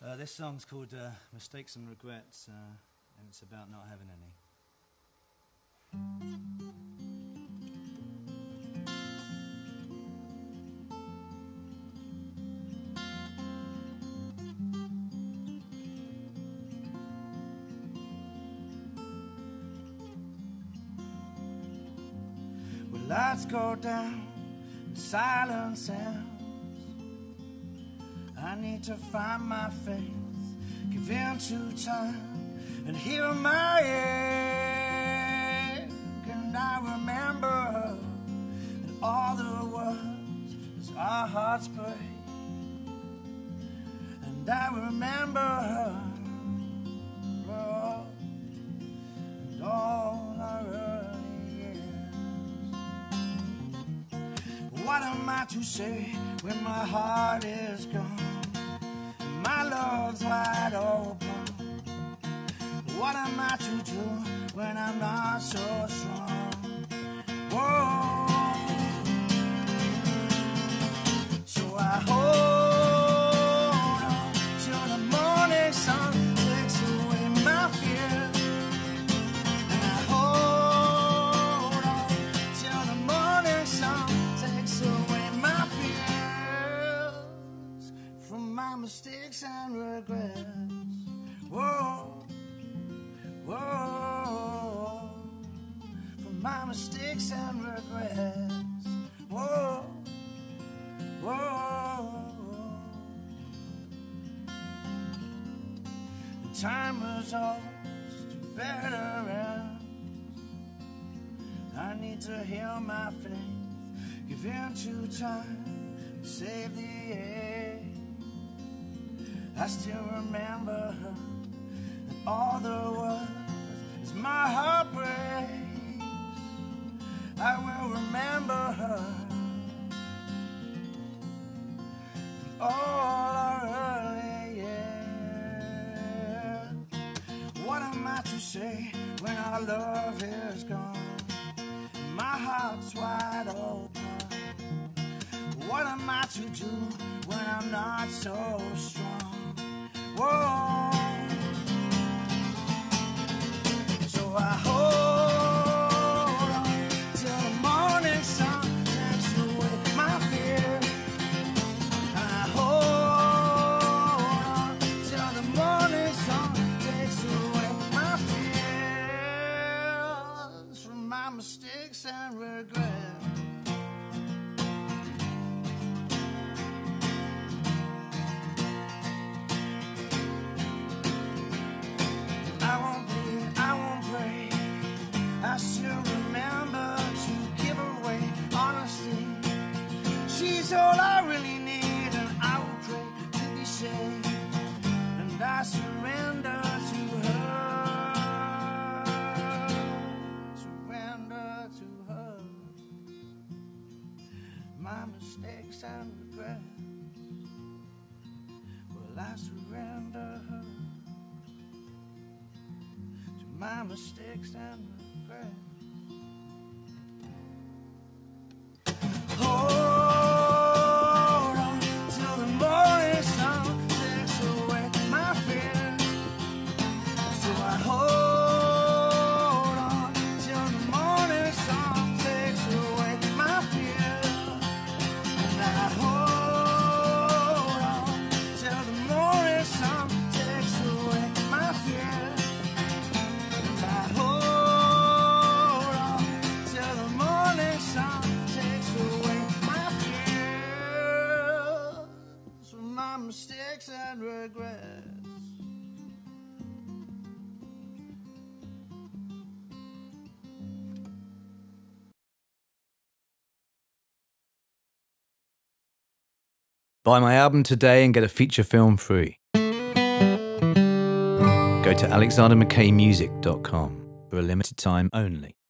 This song's called Mistakes and Regrets, and it's about not having any. When lights go down and silence ends, I need to find my faith, give in to time, and heal my ache. And I remember that all there was is our hearts break. And I remember Lord, and all our early years. What am I to say when my heart is gone? My love's wide open. What am I to do when I'm not so strong? Whoa. So I hold on till the morning sun takes away my fear. And I hold on till the morning sun takes away my fears from my mistakes and regrets. Whoa, whoa, from my mistakes and regrets. Whoa, whoa. The time resolves to better ends. I need to heal my faith, give in to time, save the air. I still remember her, and all there was is my heartbreaks. I will remember her, and all our early years. What am I to say when our love is gone? My heart's wide open. What am I to do when I'm not so strong? Whoa. So I hold on till the morning sun takes away my fear. I hold on till the morning sun takes away my fears from my mistakes and regrets. I still remember to give away honesty. She's all I really need, and I will pray to be saved. And I surrender to her, surrender to her. My mistakes and regrets, well, I surrender her to my mistakes and regrets. Hold on till the morning sun takes away my fear. So I hold on till the morning sun takes away my fear. And I hold on till the morning sun takes away my fear. And I hold on till the morning sun takes away my fears from my mistakes and regrets. Buy my album today and get a feature film free. Go to alexandermckaymusic.com for a limited time only.